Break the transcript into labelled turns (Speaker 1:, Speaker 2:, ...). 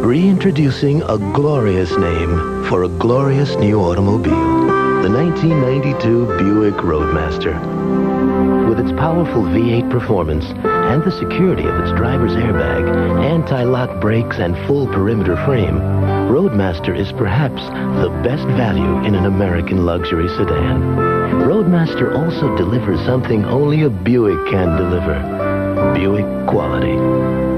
Speaker 1: Reintroducing a glorious name for a glorious new automobile. The 1992 Buick Roadmaster. With its powerful V8 performance and the security of its driver's airbag, anti-lock brakes, and full perimeter frame, Roadmaster is perhaps the best value in an American luxury sedan. Roadmaster also delivers something only a Buick can deliver. Buick quality.